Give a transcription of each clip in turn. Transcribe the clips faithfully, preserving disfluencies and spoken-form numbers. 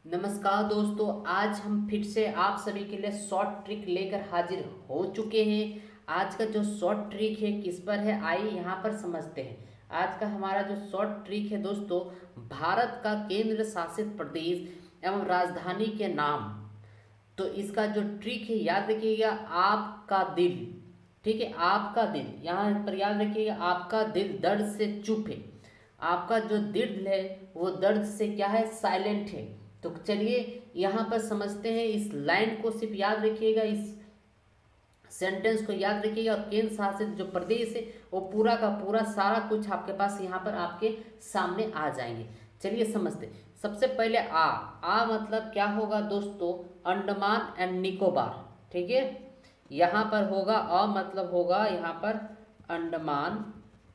नमस्कार दोस्तों, आज हम फिर से आप सभी के लिए शॉर्ट ट्रिक लेकर हाजिर हो चुके हैं। आज का जो शॉर्ट ट्रिक है किस पर है, आइए यहाँ पर समझते हैं। आज का हमारा जो शॉर्ट ट्रिक है दोस्तों, भारत का केंद्र शासित प्रदेश एवं राजधानी के नाम। तो इसका जो ट्रिक है याद रखिएगा, आपका दिल। ठीक है, आपका दिल, यहाँ पर याद रखिएगा, आपका दिल दर्द से चुप है। आपका जो दिल है वो दर्द से क्या है, साइलेंट है। तो चलिए यहाँ पर समझते हैं। इस लाइन को सिर्फ याद रखिएगा, इस सेंटेंस को याद रखिएगा, और केंद्र शासित जो प्रदेश है वो पूरा का पूरा सारा कुछ आपके पास यहाँ पर आपके सामने आ जाएंगे। चलिए समझते हैं। सबसे पहले आ आ मतलब क्या होगा दोस्तों, अंडमान एंड निकोबार। ठीक है, यहाँ पर होगा अ मतलब होगा यहाँ पर अंडमान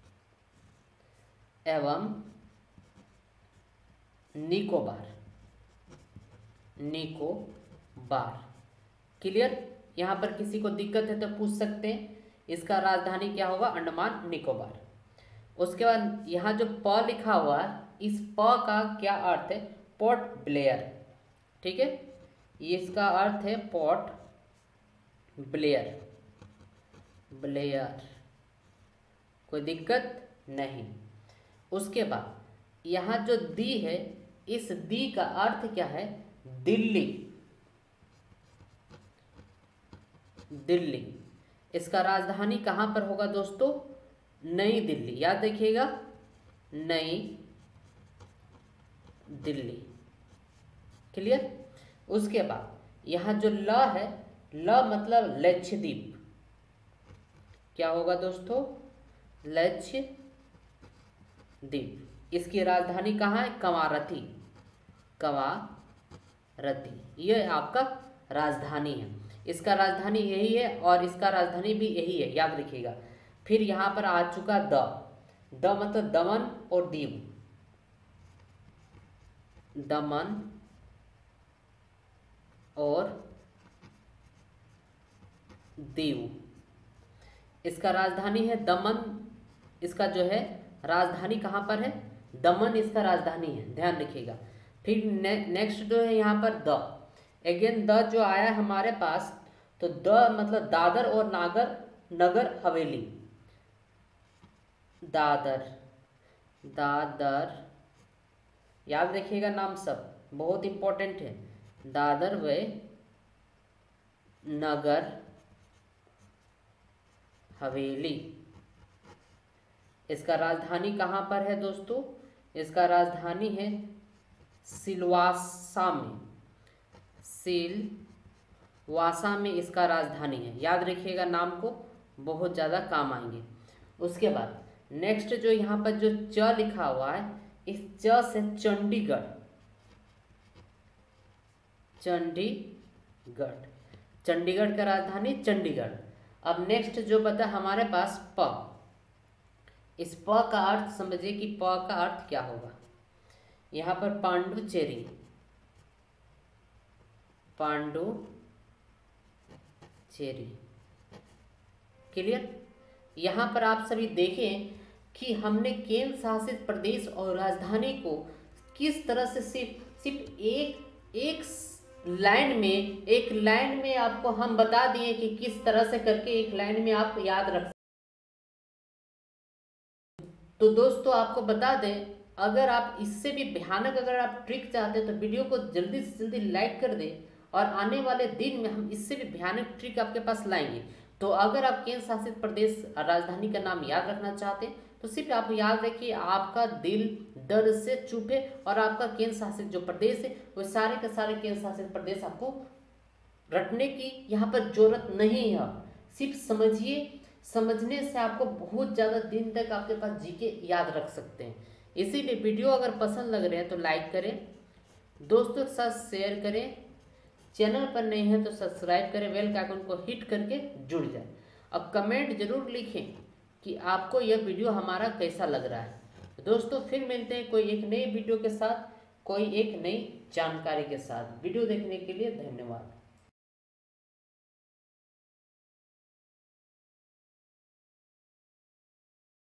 एवं निकोबार। निकोबार क्लियर। यहाँ पर किसी को दिक्कत है तो पूछ सकते हैं। इसका राजधानी क्या होगा, अंडमान निकोबार। उसके बाद यहाँ जो प लिखा हुआ है, इस प का क्या अर्थ है, पोर्ट ब्लेयर। ठीक है, इसका अर्थ है पोर्ट ब्लेयर। ब्लेयर कोई दिक्कत नहीं। उसके बाद यहाँ जो दी है, इस दी का अर्थ क्या है, दिल्ली। दिल्ली इसका राजधानी कहाँ पर होगा दोस्तों, नई दिल्ली। याद रखिएगा, नई दिल्ली। क्लियर। उसके बाद यहाँ जो ल है, ल मतलब लक्षद्वीप। क्या होगा दोस्तों, लक्षद्वीप। इसकी राजधानी कहाँ है, कवारती। कवारती यह आपका राजधानी है। इसका राजधानी यही है और इसका राजधानी भी यही है, याद रखिएगा। फिर यहाँ पर आ चुका द द मतलब दमन और दीव। दमन और दीव, इसका राजधानी है दमन। इसका जो है राजधानी कहाँ पर है, दमन इसका राजधानी है, ध्यान रखिएगा। फिर ने, नेक्स्ट जो है यहाँ पर द, अगेन द जो आया हमारे पास, तो द मतलब दादर और नागर नगर हवेली। दादर दादर याद रखिएगा, नाम सब बहुत इंपॉर्टेंट है। दादर व नगर हवेली। इसका राजधानी कहाँ पर है दोस्तों, इसका राजधानी है सिलवासा में। सिलवासा में इसका राजधानी है, याद रखिएगा, नाम को बहुत ज़्यादा काम आएंगे। उसके बाद नेक्स्ट जो यहाँ पर जो च लिखा हुआ है, इस च से चंडीगढ़। चंडीगढ़ चंडीगढ़ का राजधानी चंडीगढ़। अब नेक्स्ट जो बता हमारे पास प, इस प का अर्थ समझिए कि प का अर्थ क्या होगा। यहाँ पर पांडुचेरी। पांडुचेरी क्लियर। यहाँ पर आप सभी देखें कि हमने केंद्र शासित प्रदेश और राजधानी को किस तरह से सिर्फ सिर्फ एक एक लाइन में एक लाइन में आपको हम बता दिए कि किस तरह से करके एक लाइन में आप याद रख। तो दोस्तों आपको बता दें, अगर आप इससे भी भयानक अगर आप ट्रिक चाहते हैं तो वीडियो को जल्दी से जल्दी लाइक कर दें, और आने वाले दिन में हम इससे भी भयानक ट्रिक आपके पास लाएंगे। तो अगर आप केंद्र शासित प्रदेश राजधानी का नाम याद रखना चाहते हैं तो सिर्फ आप याद रखिए, आपका दिल दर्द से चुप है, और आपका केंद्र शासित जो प्रदेश है वो सारे के सारे केंद्र शासित प्रदेश आपको रटने की यहाँ पर जरूरत नहीं है। सिर्फ समझिए, समझने से आपको बहुत ज़्यादा दिन तक आपके पास जीके याद रख सकते हैं। इसीलिए वीडियो अगर पसंद लग रहा है तो लाइक करें, दोस्तों के साथ शेयर करें, चैनल पर नहीं है तो सब्सक्राइब करें, बेल का आइकन को हिट करके जुड़ जाए। अब कमेंट जरूर लिखें कि आपको यह वीडियो हमारा कैसा लग रहा है। दोस्तों फिर मिलते हैं कोई एक नई वीडियो के साथ, कोई एक नई जानकारी के साथ। वीडियो देखने के लिए धन्यवाद।